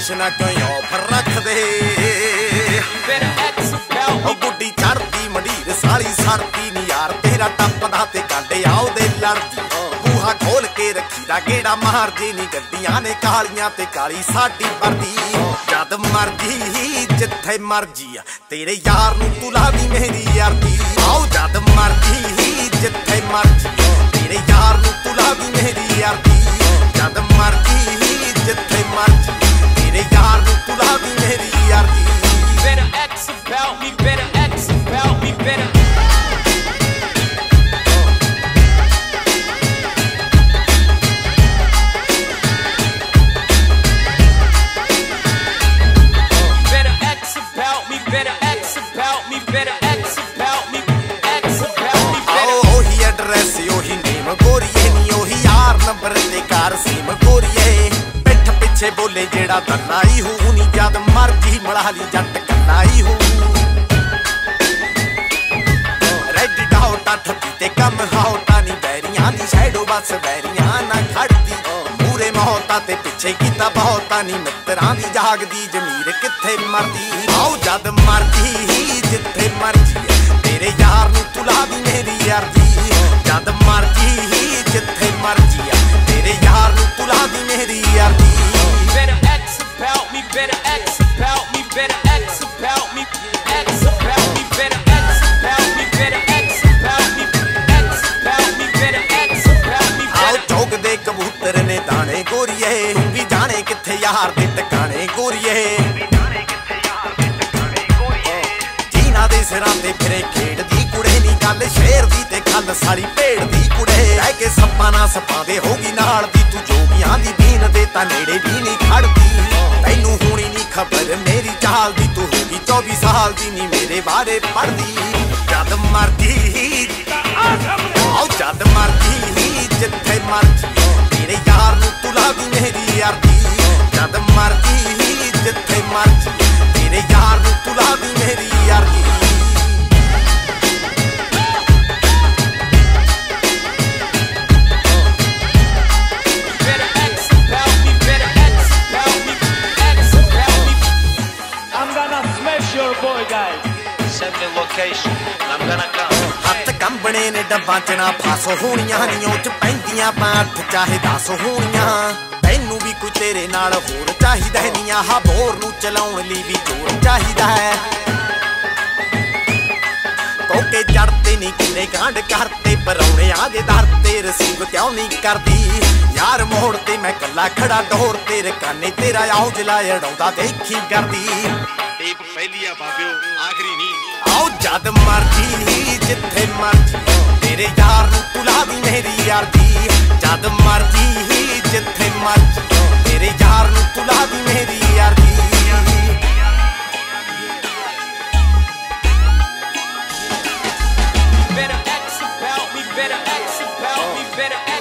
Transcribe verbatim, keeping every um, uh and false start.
Condition कोई offer रख दे गुड्डी चढ़ती मंडीर साली सड़ती नी यार तेरा टपदा ते कांडे आओ दे लड़दी बूहा खोल के रखी दा गेड़ा मार जे नी गड्डियां ने कालियां ते काली साडी परदी जद मर्जी जिथे मर्जी तेरे यार नू तू ला दी मेरी यारदी आओ जद मर्जी जिथे मर्जी तेरे यार नू तू ला दी मेरी यारदी जद मर्जी जिथे मर्जी तेरे यार नू तू ला दी मेरी यारदी Better ask about me, better ask about me, better Better ask about me, better ask about me, better ask about me, ask about me, better Oh, he address, yo, he name, गोरिए नी ओही यार number ते car सीम गोरिए पिठ पिछे बोले जेड़ा दन्नाई हूं नी जद मर्जी मड़ा ली जट कन्नाई हूं रेड डाउटा ठप्पी ते कम हाउटा नी बैरियां दी शैडो बस बैरियां ना खड़दी पूरे मौता ते पिछे कीता बहुता नी मित्रां दी जागदी जमीर किथे मरदी आओ जद मर्जी जिथे मर्जी तेरे यार नू तू ला दी मेरी यारदी जद मर्जी जिथे मर्जी तेरे यार नू तू ला दी मेरी यारदी Better ask about me, better ask about me, better ask about me, ask about me, better ask about me, better ask about me, ask about me, better ask about me, आओ better चौक दे कबूतर ने दाने गोरिए भी जाने किथे यार दे टकाने गोरिए जीना दे सिरां ते फिरे खेड़दी कुड़े नी गल शेर दी ते खल सारी भेड़ दी कुड़े रह के सप्पा ना सप्पा दे होगी नाल दी तू जोगियां दी बीन दे ता नेड़े भी नी खड़दी तैनू होनी नी खबर मेरी चाल दी तू होगी चौबी साल दी नी मेरे बारे पढ़दी जद मर्जी आओ जद मर्जी जिथे मर्जी तेरे यार नू तू ला दी मेरी यारदी जद मर्जी जिथे मर्जी तेरे यार नू तू ला दी मेरी यारदी better ask about me, better ask about me, ask about me. I'm gonna smash your boy, guys. Send me location, I'm gonna come. ਹੱਥ ਕੰਬਣੇ ਨੇ ਡੱਬਾਂ ਚ ਨਾ ਫਸ ਹੋਣੀਆਂ ਨੀ ਉਹ ਚ ਪੈਂਦੀਆਂ ਪਾਠ ਚਾਹੇ ਦਸ ਹੋਣੀਆਂ ਤੈਨੂੰ ਵੀ ਕੋਈ ਤੇਰੇ ਨਾਲ ਹੋਰ ਚਾਹੀਦਾ ਨੀ ਆਹ ਬੋਰ ਨੂੰ ਚਲਾਉਣ ਲਈ ਵੀ ਜੋਰ ਚਾਹੀਦਾ ਹੈ ਕੋਕੇ ਜੜਤੇ ਨੀ ਕਿੰਨੇ ਕਾਂਡ ਕਰਤੇ ਪਰੌਣੇ ਆ ਜੇ ਦਰ ਤੇ ਰਸੀਵ ਕਿਉਂ ਨਹੀਂ ਕਰਦੀ ਯਾਰ ਮੋੜ ਤੇ ਮੈਂ ਕੱਲਾ ਖੜਾ ਡੋਰ ਤੇ ਰਕਾਨੇ ਤੇਰਾ ਆਉ ਜਲਾ ਅੜਾਉਂਦਾ ਦੇਖੀ ਕਰਦੀ ਟੇਪ ਪਹਿਲੀ ਆ ਬਾਬਿਓ ਆਖਰੀ ਨਹੀਂ आओ जद मर्जी जिथे मर्जी तेरे यार नू तू ला दी मेरी यारदी जद मर्जी जिथे मर्जी तेरे यार नू तू ला दी मेरी यारदी Better ask about me, better ask about me, better